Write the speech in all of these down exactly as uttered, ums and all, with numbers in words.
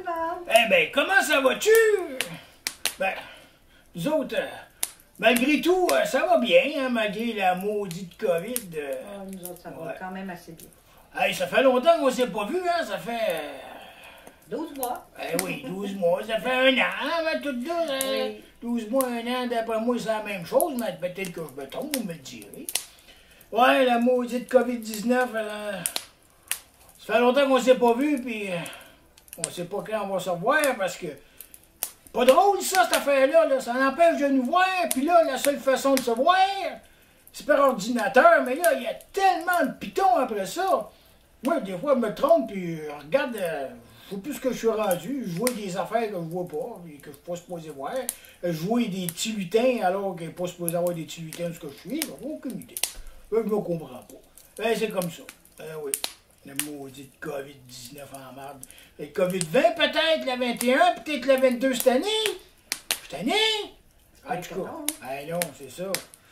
Bob. Eh ben, comment ça va-tu? Ben, nous autres, euh, malgré tout, euh, ça va bien, hein, malgré la maudite COVID. Euh, Oh, nous autres, ça va ouais. quand même assez bien. Hey, ça fait longtemps qu'on s'est pas vu, hein, ça fait... Euh, douze mois. eh oui, douze mois, ça fait un an, hein, mais tout là, hein, Oui. douze mois, un an, d'après moi, c'est la même chose, mais peut-être que je me trompe, vous me le direz. Ouais, la maudite COVID dix-neuf, euh, ça fait longtemps qu'on s'est pas vu, puis euh, on sait pas quand on va se revoir, parce que... Pas drôle, ça, cette affaire-là, là. Ça empêche de nous voir, puis là, la seule façon de se voir, c'est par ordinateur, mais là, il y a tellement de pitons après ça. Moi, des fois, je me trompe, puis euh, regarde, euh, je sais plus ce que je suis rendu, je vois des affaires que je vois pas, et que je suis pas supposé voir. Je vois des petits lutins, alors qu'il n'est pas supposé avoir des petits lutins de ce que je suis, j'ai aucune idée. Là, je me comprends pas. Ben, c'est comme ça. Ben oui. La maudite COVID dix-neuf en marde. Le COVID vingt peut-être, la vingt et un, peut-être la vingt-deux cette année. Cette année? En tout cas, ah non, c'est ça.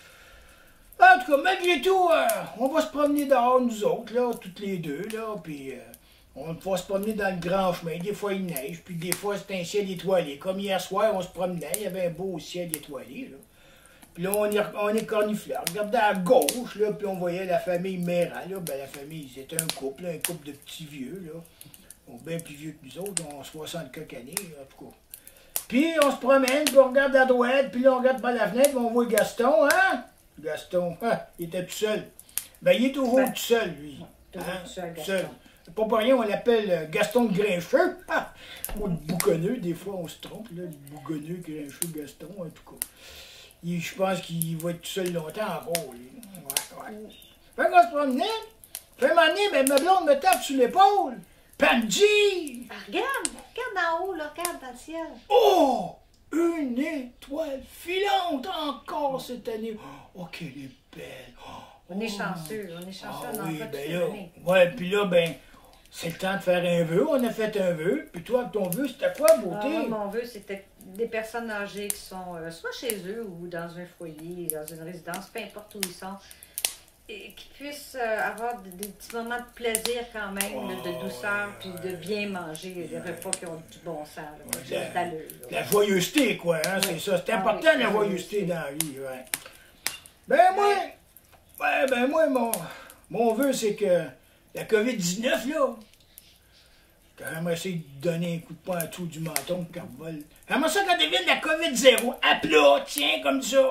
En tout cas, malgré tout, euh, on va se promener dehors, nous autres, là, toutes les deux, là, puis euh, on va se promener dans le grand chemin. Des fois, il neige, puis des fois, c'est un ciel étoilé. Comme hier soir, on se promenait, il y avait un beau ciel étoilé, là. Puis là, on est, on est cornifleurs. Regardez à gauche, là, puis on voyait la famille Méran, là. Ben, la famille, c'était un couple, là, un couple de petits vieux, là. Bon, bien plus vieux que nous autres, on a soixante quelques années, en tout cas. Puis on se promène, puis on regarde à droite, puis là, on regarde par la fenêtre, puis on voit Gaston, hein? Gaston, hein, il était tout seul. Ben, il est toujours Ben, tout seul, lui. toujours Hein? tout seul, Tout seul. Gaston. C'est pas pour rien, on l'appelle euh, Gaston le Grincheux. Ah! Ou le Bougonneux, des fois, on se trompe, là, le Bougonneux, Grincheux, Gaston, en tout cas. Il- Je pense qu'il va être tout seul longtemps encore, lui. Ouais, ouais. Fait qu'on se promenait. Fait un moment donné, ben, ma blonde me tape sur l'épaule. Puis elle me dit... Ah, regarde, regarde en haut, là, regarde dans le ciel. Oh! Une étoile filante encore cette année. Oh, qu'elle est belle. On est chanceux, on est chanceux Ah dans oui, pas ben toute là, l'année. ouais, puis là, ben, c'est le temps de faire un vœu. On a fait un vœu. Puis toi, ton vœu, c'était quoi, Ah, beauté? moi, mon vœu, c'était des personnes âgées qui sont euh, soit chez eux ou dans un foyer, dans une résidence, peu importe où ils sont, et qui puissent euh, avoir des, des petits moments de plaisir quand même, Oh, de, de douceur, ouais, puis ouais. de bien manger, des repas qui ont du bon sens, là, Ouais, juste la- d'allure. là. La joyeuseté, quoi, hein, Oui. c'est ça. C'est Ah important, oui, la la joyeuseté joyeuseté. dans la vie, ouais. Ben, moi, ouais, ben, moi, mon, mon vœu, c'est que la COVID dix-neuf, là, quand même essayer de donner un coup de poing à tout du menton quand on vole. Comment ça, quand devienne la COVID zéro, à plat, tiens, comme ça.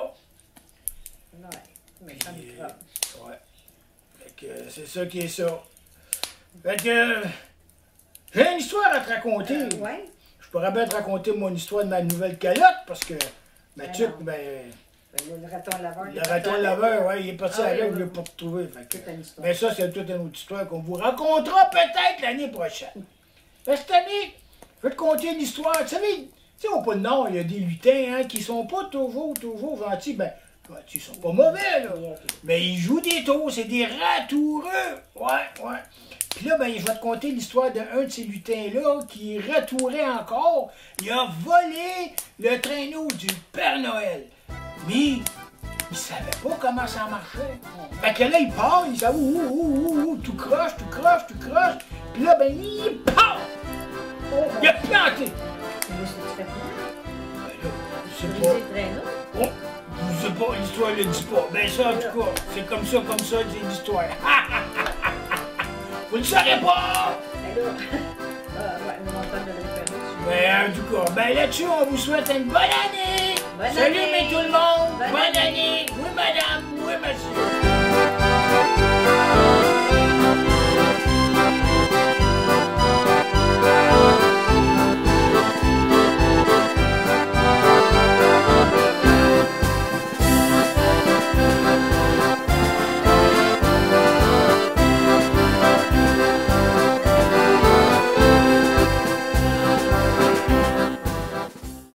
Ouais, mais ça Puis, me croque. ouais. Fait que euh, c'est ça qui est ça. Fait que euh, j'ai une histoire à te raconter. Euh, ouais. Je pourrais bien te raconter mon histoire de ma nouvelle calotte parce que Mathieu, non. ben, Ben, le raton laveur. il le est raton parti laveur, ouais, il est parti Ah, avec, oui, je ne oui. l'ai pas retrouvé. Fait que, Toute une histoire. mais ça, c'est toute une autre histoire qu'on vous racontera peut-être l'année prochaine. Mais cette année, je vais te conter une histoire. Tu savez, tu sais, au Pôle Nord, il y a des lutins hein, qui sont pas toujours, toujours gentils. Ben, gentils, ils sont pas mauvais, là. Bien, Mais ils jouent des tours, c'est des ratoureux. Ouais, ouais. Puis là, ben, je vais te conter l'histoire d'un de ces lutins-là qui ratourait encore. Il a volé le traîneau du Père Noël. Mais il savait pas comment ça marchait. Fait que là, il part, il savait ouh, ouh, ouh, ouh, tout croche, tout croche, tout croche. Puis là, ben, il part. Oh, Il a planté. mais c'est très bien. Ben là, je sais Briser pas. le traîneau. Oh, je sais pas, l'histoire le dit pas. Ben ça, en tout cas, c'est comme ça, comme ça, c'est l'histoire. Vous ne saurez pas! Ben là, euh, ouais, on entend de la Ben, en tout cas, ben là-dessus, on vous souhaite une bonne année! Bonne Salut, année! mais tout le monde! Bonne Bonne année! année! Oui, madame! Oui, monsieur!